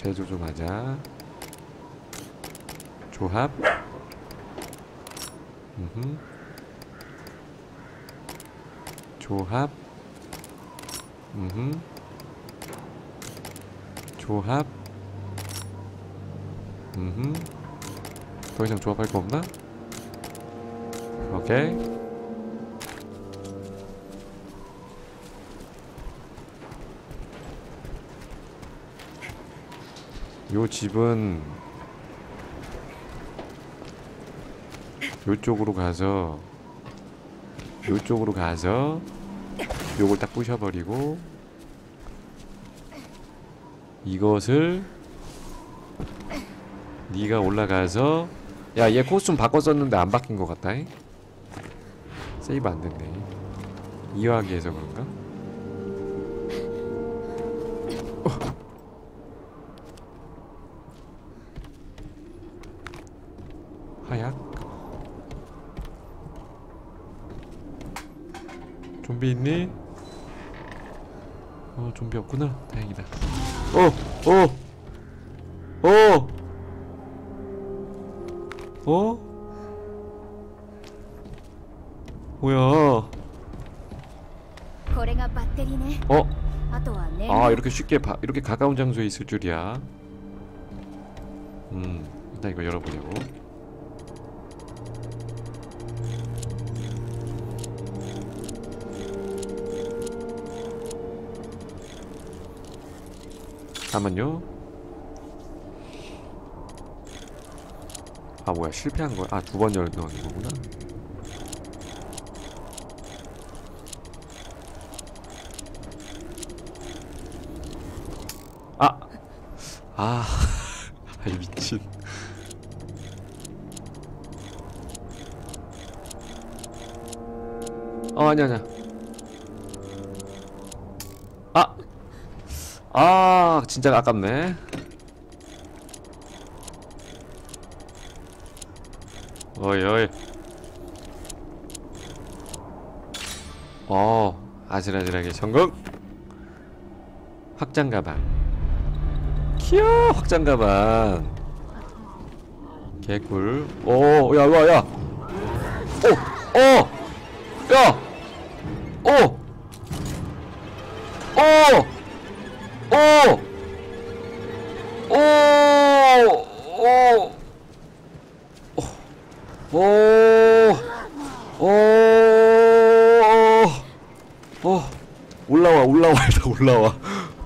제조 좀 하자. 조합. 조합. 조합. 더 이상 조합할 거 없나? 오케이. 요 집은 요쪽으로 가서 요걸 딱 부셔버리고 이것을 네가 올라가서 야, 얘 코스튬 바꿨었는데 안 바뀐 것 같다. 세이브 안 됐네. 이해하기 해서 그런가? 하약? 좀비 있니? 좀비 없구나. 다행이다. 뭐야? 아, 이렇게 쉽게 이렇게 가까운 장소에 있을 줄이야. 일단 이거 열어보려고. 잠깐만요. 아, 뭐야, 실패한 거야? 아, 2번 넣은 거구나. 아이 미친. 아니야. 진짜 아깝네. 어이. 아슬아슬하게 성공! 확장 가방. 키야, 확장 가방. 개꿀. 야, 야. 올라와.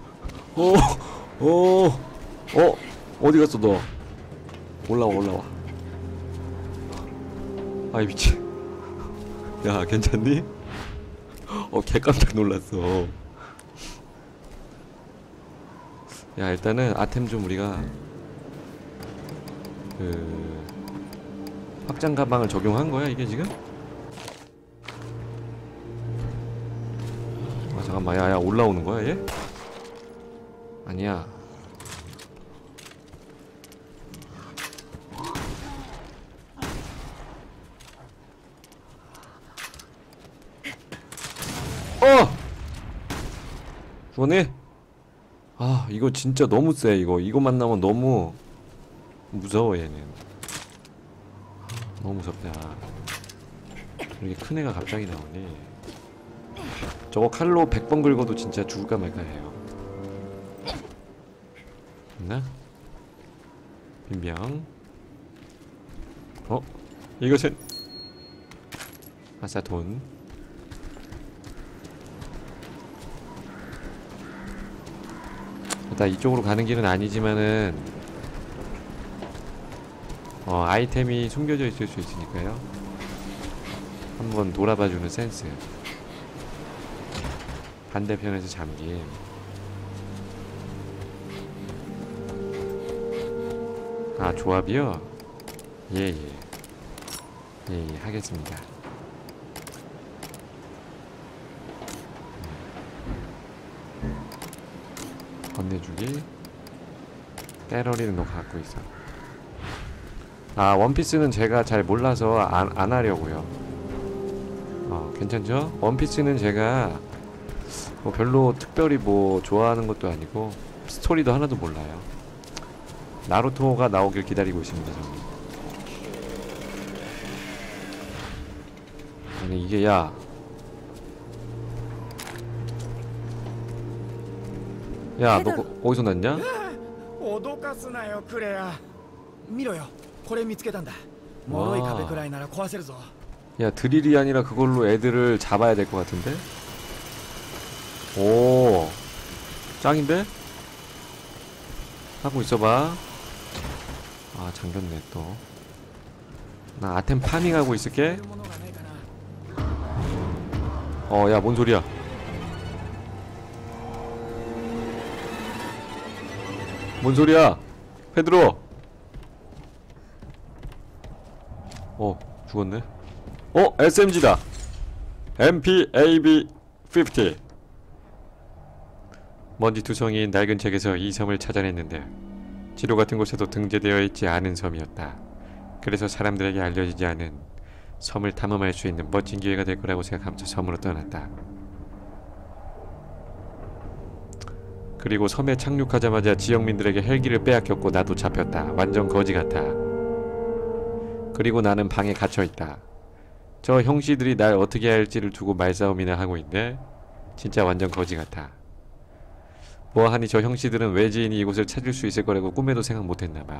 어디 갔어 너? 올라와. 아이 미친. 야, 괜찮니? 개 깜짝 놀랐어. 야, 일단은 아템 좀 우리가 확장 가방을 적용한 거야 이게 지금? 잠깐만, 야, 올라오는 거야 얘? 아니야. 죽었네? 이거 진짜 너무 세. 이거 만나면 너무 무서워 얘는. 너무 무섭다. 이렇게 큰 애가 갑자기 나오네. 저거 칼로 100번 긁어도 진짜 죽을까 말까 해요. 있나? 빈병. 이것은 아싸 돈. 일단 이쪽으로 가는 길은 아니지만은 아이템이 숨겨져 있을 수 있으니까요. 한번 돌아봐주는 센스. 반대편에서 잠김. 조합이요? 예, 하겠습니다. 건네주기. 때러리는 너 갖고 있어. 원피스는 제가 잘 몰라서 안 하려고요. 괜찮죠? 원피스는 제가 별로 특별히 좋아하는 것도 아니고 스토리도 하나도 몰라요. 나루토가 나오길 기다리고 있습니다. 저는. 아니 이게 야 야 너 어디서 났냐? 脅かすなよクレア。見ろよ、これ見つけたんだ。脆い壁くらいなら壊せるぞ。 야 드릴이 아니라 그걸로 애들을 잡아야 될 것 같은데? 오 짱인데? 하고 있어봐. 아 잠겼네 또. 나 아템 파밍하고 있을게. 야 뭔 소리야? 뭔 소리야? 페드로. 죽었네. SMG다. MPAB-50. 먼지투성이인 낡은 책에서 이 섬을 찾아냈는데 지도 같은 곳에도 등재되어 있지 않은 섬이었다. 그래서 사람들에게 알려지지 않은 섬을 탐험할 수 있는 멋진 기회가 될 거라고 생각하면서 섬으로 떠났다. 그리고 섬에 착륙하자마자 지역민들에게 헬기를 빼앗겼고 나도 잡혔다. 완전 거지 같아. 그리고 나는 방에 갇혀있다. 저 형씨들이 날 어떻게 할지를 두고 말싸움이나 하고 있네. 진짜 완전 거지 같아. 뭐하니 저 형씨들은 외지인이 이곳을 찾을 수 있을 거라고 꿈에도 생각 못했나봐.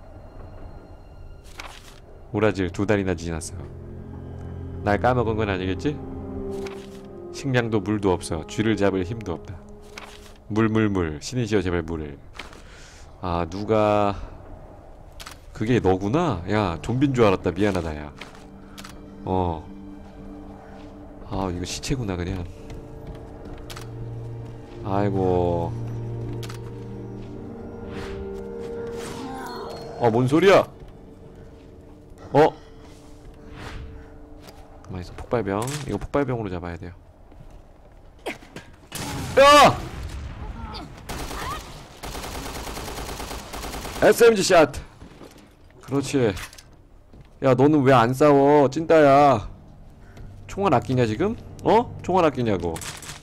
우라질 2달이나 지났어. 날 까먹은 건 아니겠지? 식량도 물도 없어. 쥐를 잡을 힘도 없다. 물 신이시여 제발 물을. 아 누가 그게 너구나? 야 좀비인 줄 알았다. 미안하다 야. 이거 시체구나 그냥. 아이고. 뭔 소리야? 가만있어. 폭발병. 이거 폭발병으로 잡아야 돼요. 야! SMG 샷! 그렇지. 야 너는 왜 안 싸워 찐따야. 총알 아끼냐 지금? 총알 아끼냐고.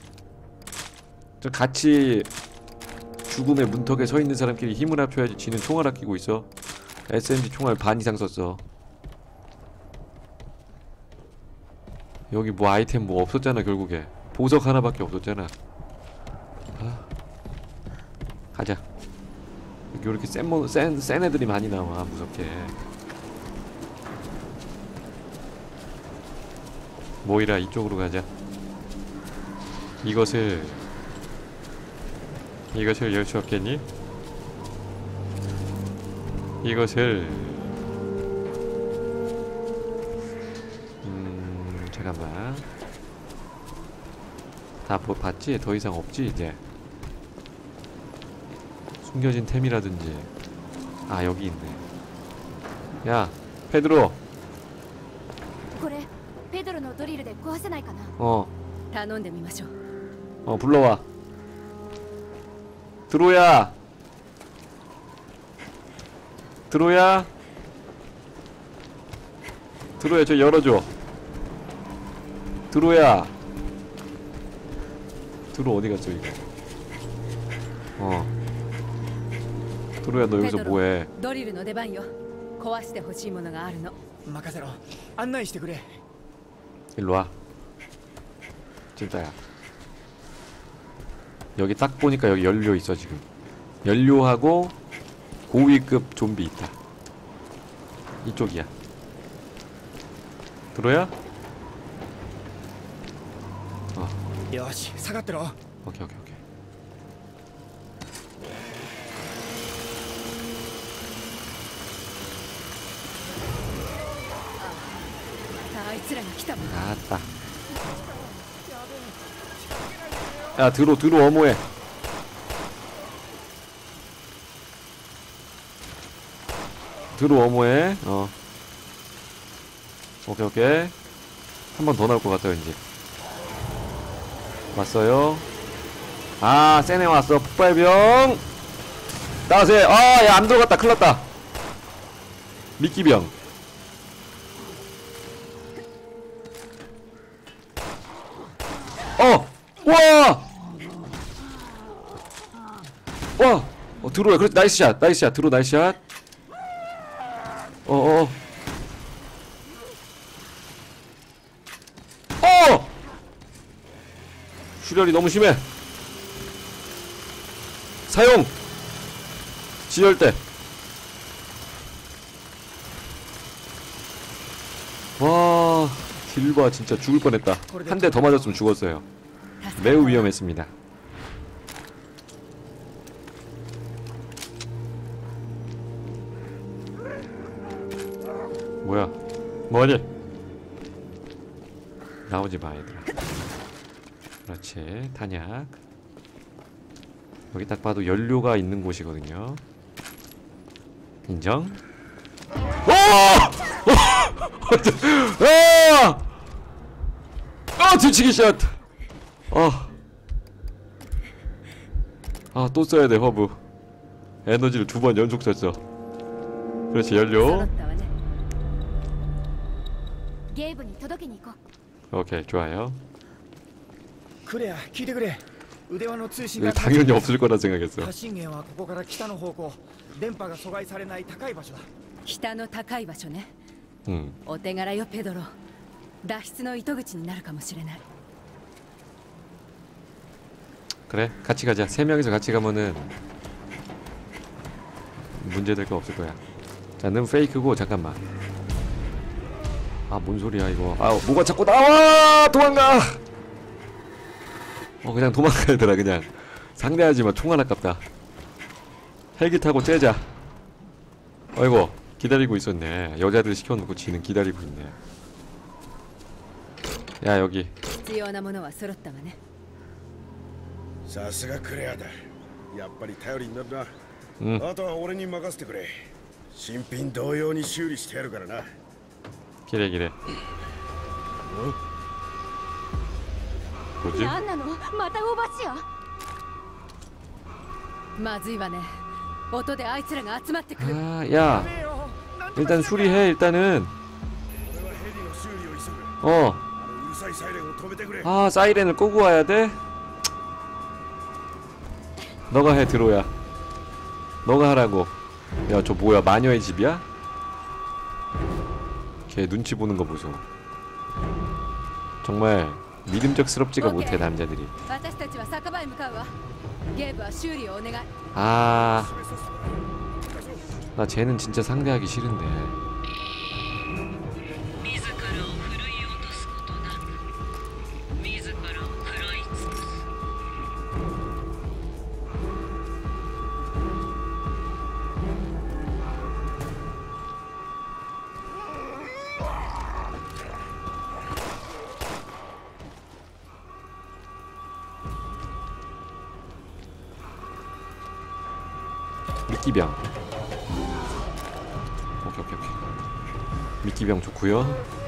저 같이 죽음의 문턱에 서 있는 사람끼리 힘을 합쳐야지. 지는 총알 아끼고 있어. SMG 총알 반 이상 썼어. 여기 뭐 아이템 뭐 없었잖아 결국에. 보석 하나밖에 없었잖아. 가자. 여기 이렇게 센 애들이 많이 나와 무섭게. 모이라 이쪽으로 가자. 이것을 열 수 없겠니? 이것을 잠깐만. 다 봤지? 더 이상 없지 이제. 숨겨진 템이라든지. 아 여기 있네. 야 페드로. 불러와. 드로야. 드로야 저 열어줘. 드로야. 드로 어디 갔어 이거? 드로야 너 여기서 뭐해? 일로와. 진짜야. 여기 딱 보니까 여기 연료 있어 지금. 연료하고 고위급 좀비 있다. 이쪽이야. 드로야? 요시, 下がってろ. 오케이. 아따. 야 드로 어모해. 드로 어모해. 오케이. 한 번 더 나올 것 같아요 이제. 왔어요. 아 세네 왔어. 폭발병 나세. 야 안 들어갔다. 큰일났다. 미끼병. 와 드로야. 그렇지. 나이스 샷. 나이스 샷. 드로 나이스 샷. 어어. 출혈이 너무 심해. 사용. 지혈대. 와, 딜봐. 진짜 죽을 뻔했다. 한 대 더 맞았으면 죽었어요. 매우 위험했습니다. 뭐야? 뭐니? 나오지 마, 얘들아. 그렇지. 탄약. 여기 딱 봐도 연료가 있는 곳이거든요. 인정? 오! 뒤치기 샷! 또 써야 돼, 허브. 에너지를 2번 연속 썼어. 그렇지, 연료. 오케이, 좋아요. クレア聞いてくれ。腕輪の通信 여기 당연히 없을 거라 생각했어. 発信源はここから北の方向。電波が阻害されない高い場所だ。 北の高い場所ね。 응. お手柄よペドロ。脱出の糸口になるかもしれない。 그래, 같이 가자. 3명이서 같이 가면은 문제될 거 없을 거야. 자, 는 페이크고. 잠깐만. 뭔 소리야 이거. 뭐가 자꾸 나와. 도망가. 그냥 도망가야 되라. 그냥 상대하지마. 총알 아깝다. 헬기 타고 째자. 아이고, 기다리고 있었네. 여자들 시켜놓고 지는 기다리고 있네. 야, 여기 必要なものは揃ったわね。 さすがクレアだ。やっぱり頼りになるな。あとは俺に任せてくれ。新品同様に修理してやるからな。 기래 기래. 뭐지? 何なの？またオーバーシア。まずいわね。音であいつらが集まってくる。 야, 일단 수리해. 일단은. 俺はヘリの修理を急ぐ。 어. うるさいサイレンを止めてくれ。 사이렌을 끄고 와야 돼? 너가 해, 드로야. 너가 하라고. 야, 저 뭐야, 마녀의 집이야? 걔 눈치 보는 거 보소. 정말 믿음직스럽지가 못해, 남자들이. 私たちは酒場へ向かうわ。ゲーブは修理をお願い。 나 쟤는 진짜 상대하기 싫은데. 自らを奮い落とすことなく、自らを食らい尽くす。 미끼병. 오케이. 미끼병 좋구요.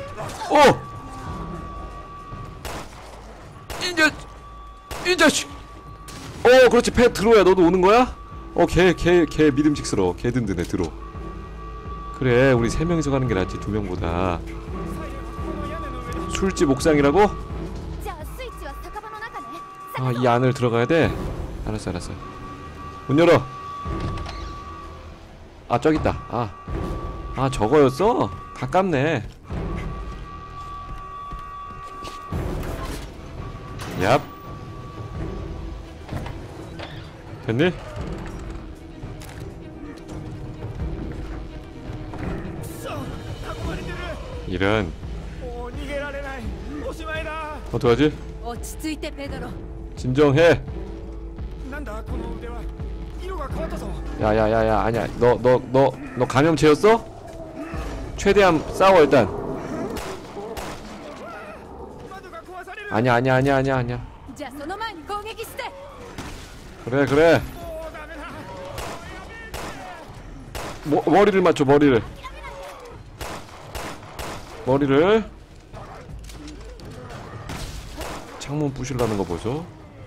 이 자식. 그렇지. 패 드로야. 너도 오는 거야? 걔 믿음직스러워. 걔 든든해. 드로. 그래, 우리 3명이서 가는 게 낫지 2명보다. 술집 옥상이라고? 이 안을 들어가야 돼. 알았어. 문 열어. 저기 있다. 저거였어? 가깝네. 얍. 됐니? 이런. 어떡하지? 落ち着いてペドロ。 진정해. なんだこの腕輪。色が変わったぞ。 야야야야, 아니야. 너 감염체였어? 최대한 싸워 일단. 窓が壊される。 아니야. じゃあその前に攻撃して。 그래. もうダメだ。 머리를 맞춰. 머리를. 창문 부실라는 거 보소.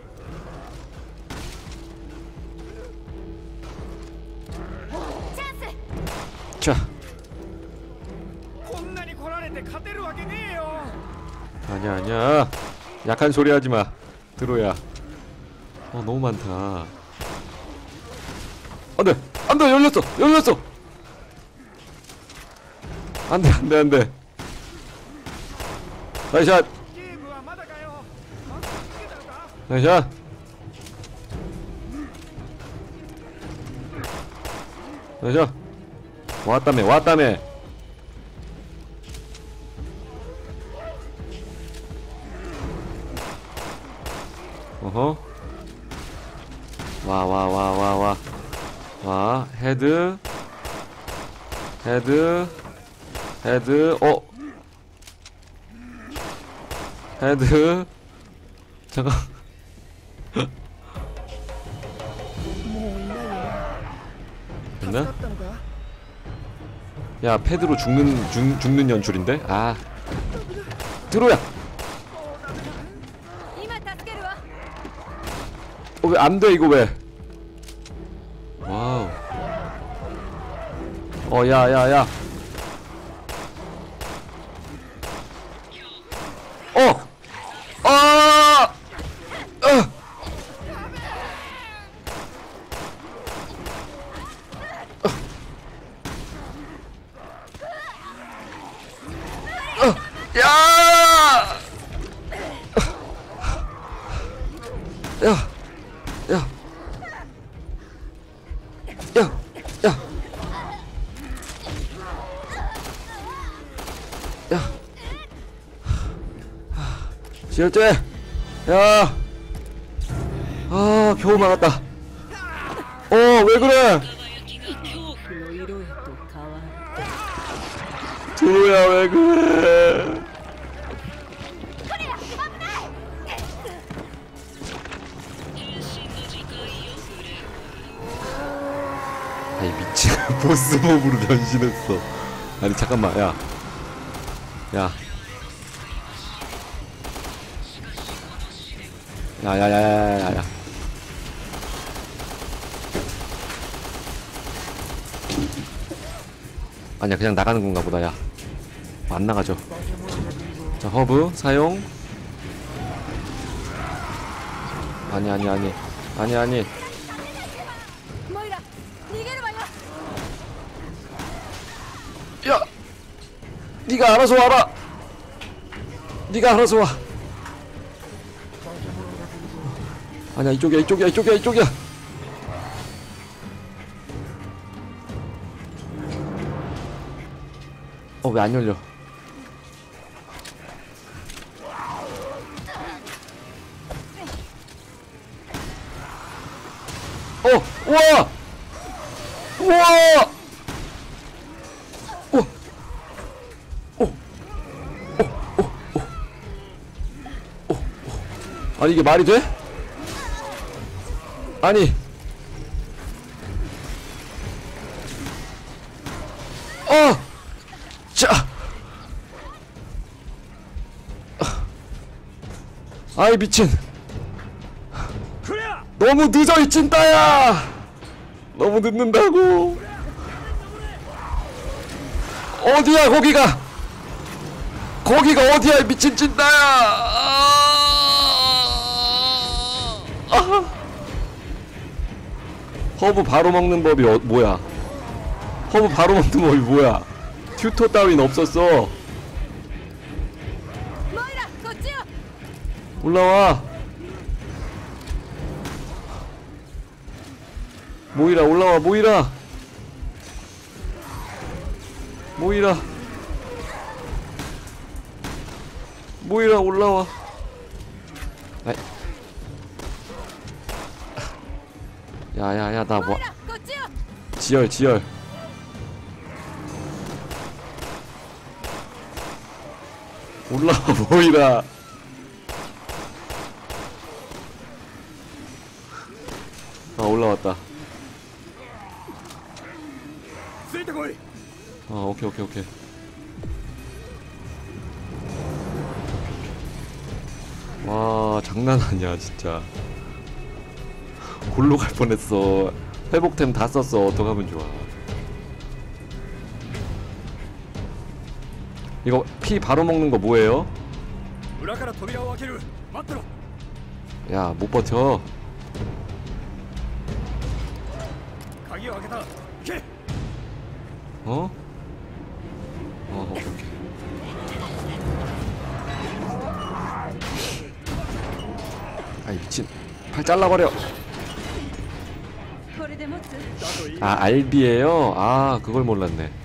자. こんなに来られて勝てるわけねえよ。 아니야. 약한 소리 하지 마. 드로야. 너무 많다. 안돼 안돼 열렸어 열렸어 안돼 안돼 안돼 나이샷 ゲームはまだかよ。マスクつけたのか。 나이샷 나이샷 왔다며 왔다며 어허 와 와 와 와 와 와 헤드 헤드 헤드 헤드 잠깐 もういないよな。助 됐나? かったのか。 야 패드로 죽는 연출인데? 아 드로야 今助けるわ 왜 안돼 이거 왜 와우 야야야 지혈제 야 겨우 막았다 왜 그래 輝きが恐怖の色へと変わる 드로야 왜 그래 아이 미친 보스몹으로 변신했어 아니 잠깐만 야 야야야야야야 아니야 그냥 나가는 건가 보다 야 안 나가죠 자 허브 사용 아니 モイラ逃げるわよ 야 니가 알아서 와라 니가 알아서 와 아니야 이쪽이야 왜 안 열려 우와 아니 이게 말이 돼? 아니 자 아이 미친 너무 늦어 이 찐따야 너무 늦는다고 어디야 거기가 어디야 이 미친 찐따야 허브 바로 먹는 법이 뭐야 허브 바로 먹는 법이 뭐야 튜토 따윈 없었어 モイラこっちよ 올라와 모이라 올라와 모이라 올라와 아이. 야야야 나 モ 뭐 イラこっちよ 지열 올라와 모이라 올라왔다 ついてこい。 오케이 와 장난 아니야 진짜 골로 갈 뻔했어 회복템 다 썼어 어떡하면 좋아 이거 피 바로 먹는 거 뭐예요? 裏から扉を開ける。待ってろ。 야 못 버텨 鍵を開けた。行け。 어? 오케이, 오케이. 아이 미친. 팔 잘라버려. これで持つ。 아 알비에요? 아 그걸 몰랐네.